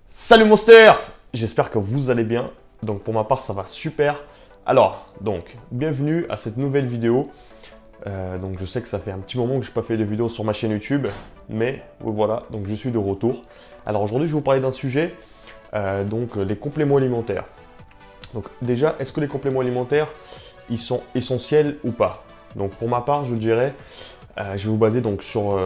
Salut Monsters! J'espère que vous allez bien. Donc pour ma part ça va super. Alors, bienvenue à cette nouvelle vidéo. Donc je sais que ça fait un petit moment que je n'ai pas fait de vidéo sur ma chaîne YouTube, mais voilà, donc je suis de retour. Alors aujourd'hui je vais vous parler d'un sujet, les compléments alimentaires. Donc déjà, est-ce que les compléments alimentaires, ils sont essentiels ou pas? Donc pour ma part, je dirais, je vais vous baser sur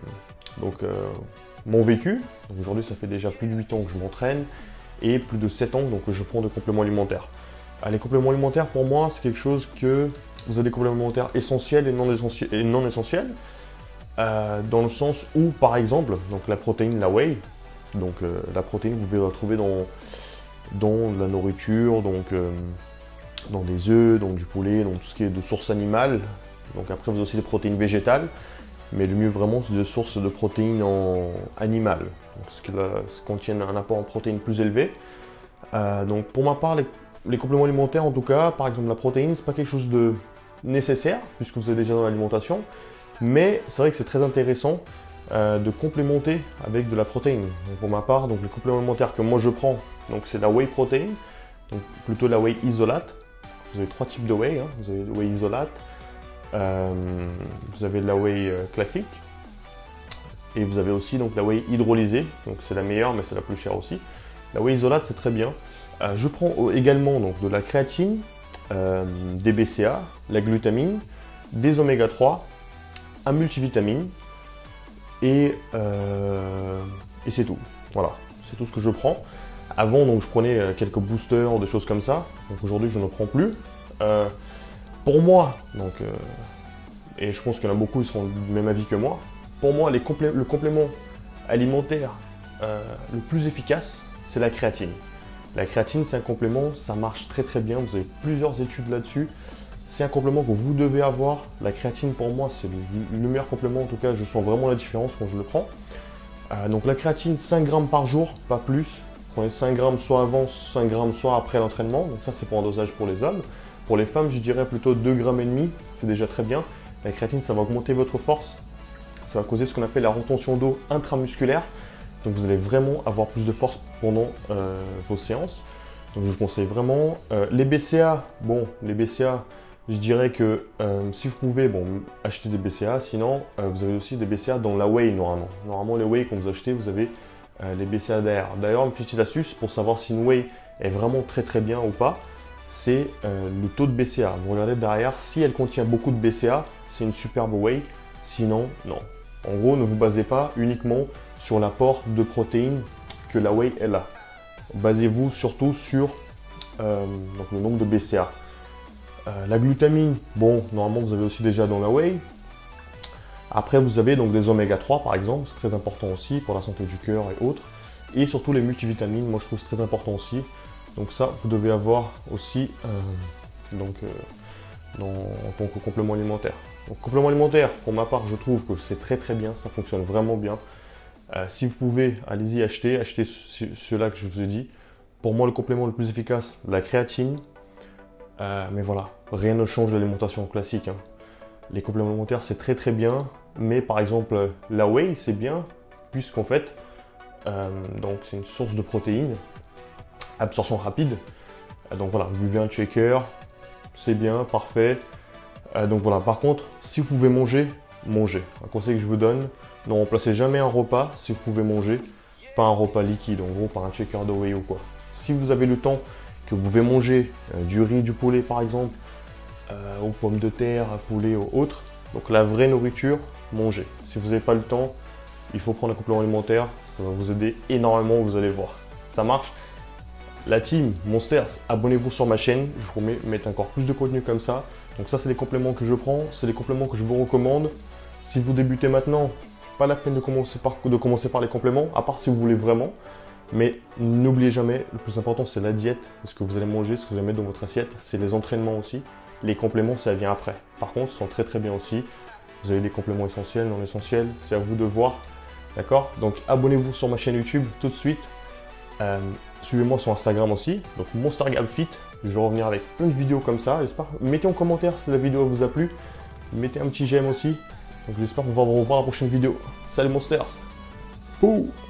mon vécu. Aujourd'hui, ça fait déjà plus de 8 ans que je m'entraîne et plus de 7 ans que je prends des compléments alimentaires. Les compléments alimentaires, pour moi, c'est quelque chose que vous avez des compléments alimentaires essentiels et non essentiels, dans le sens où, par exemple, la protéine, la whey, la protéine, vous pouvez la trouver dans la nourriture, dans des œufs, du poulet, tout ce qui est de source animale. Donc après, vous avez aussi des protéines végétales, mais le mieux vraiment, c'est des sources de protéines animales, ce qui contient un apport en protéines plus élevé. Donc pour ma part, les compléments alimentaires, en tout cas, par exemple la protéine, c'est pas quelque chose de nécessaire, puisque vous êtes déjà dans l'alimentation, mais c'est vrai que c'est très intéressant de complémenter avec de la protéine. Donc pour ma part, les compléments alimentaires que moi je prends, c'est la whey protein, donc plutôt la whey isolate. Vous avez 3 types de whey, hein. Vous avez la whey isolate, vous avez la whey classique, et vous avez aussi la whey hydrolysée, donc c'est la meilleure mais c'est la plus chère aussi. La whey isolate c'est très bien. Je prends également de la créatine, des BCA, la glutamine, des oméga 3, un multivitamine et c'est tout. Voilà, c'est tout ce que je prends. Avant je prenais quelques boosters, des choses comme ça. Donc aujourd'hui je ne prends plus. Pour moi, et je pense qu'il y en a beaucoup qui seront du même avis que moi, pour moi le complément alimentaire le plus efficace, c'est la créatine. La créatine, c'est un complément, ça marche très très bien, vous avez plusieurs études là-dessus. C'est un complément que vous devez avoir. La créatine, pour moi, c'est le meilleur complément. En tout cas, je sens vraiment la différence quand je le prends. Donc la créatine, 5 grammes par jour, pas plus. Prenez 5 grammes soit avant, 5 grammes soit après l'entraînement. Donc ça, c'est pour un dosage pour les hommes. Pour les femmes, je dirais plutôt 2,5 grammes, c'est déjà très bien. La créatine, ça va augmenter votre force. Ça va causer ce qu'on appelle la rétention d'eau intramusculaire. Donc vous allez vraiment avoir plus de force pendant vos séances. Donc je vous conseille vraiment. Les BCA, les BCA, je dirais que si vous pouvez, acheter des BCA. Sinon, vous avez aussi des BCA dans la whey normalement. Normalement, les whey, quand vous achetez, vous avez les BCA derrière. D'ailleurs, une petite astuce pour savoir si une whey est vraiment très très bien ou pas, c'est le taux de BCA. Vous regardez derrière, si elle contient beaucoup de BCA, c'est une superbe whey. Sinon, non. En gros, ne vous basez pas uniquement sur l'apport de protéines que la whey elle a. Basez-vous surtout sur le nombre de BCA. La glutamine, normalement vous avez aussi déjà dans la whey. Après vous avez des oméga 3 par exemple, c'est très important aussi pour la santé du cœur et autres. Et surtout les multivitamines, moi je trouve c'est très important aussi. Donc ça, vous devez avoir aussi en tant que complément alimentaire. Donc complément alimentaire, pour ma part, je trouve que c'est très très bien, ça fonctionne vraiment bien. Si vous pouvez, allez-y achetez ceux-là que je vous ai dit. Pour moi, le complément le plus efficace, la créatine. Mais voilà, rien ne change de l'alimentation classique, hein. Les compléments alimentaires, c'est très très bien. Mais par exemple, la whey, c'est bien, puisqu'en fait, c'est une source de protéines, absorption rapide. Donc voilà, vous buvez un shaker, c'est bien, parfait. Donc voilà, par contre, si vous pouvez manger, mangez. Un conseil que je vous donne, ne remplacez jamais un repas si vous pouvez manger, pas un repas liquide, en gros par un shaker de whey ou quoi. Si vous avez le temps, que vous pouvez manger du riz, du poulet par exemple, aux pommes de terre, poulet ou autre, donc la vraie nourriture, mangez. Si vous n'avez pas le temps, il faut prendre un complément alimentaire, ça va vous aider énormément, vous allez voir. Ça marche. La team Monsters, abonnez-vous sur ma chaîne, je vous promets de mettre encore plus de contenu comme ça. Donc ça, c'est les compléments que je prends, c'est les compléments que je vous recommande. Si vous débutez maintenant, pas la peine de commencer par les compléments, à part si vous voulez vraiment. Mais n'oubliez jamais, le plus important, c'est la diète, c'est ce que vous allez manger, ce que vous allez mettre dans votre assiette, c'est les entraînements aussi. Les compléments, ça vient après. Par contre, ils sont très très bien aussi. Vous avez des compléments essentiels, non essentiels, c'est à vous de voir. D'accord? Donc abonnez-vous sur ma chaîne YouTube tout de suite. Suivez-moi sur Instagram aussi, donc MonsterGabFit. Je vais revenir avec plein de vidéos comme ça, j'espère. Mettez en commentaire si la vidéo vous a plu. Mettez un petit j'aime aussi. Donc j'espère qu'on va vous revoir à la prochaine vidéo. Salut Monsters. Ouh.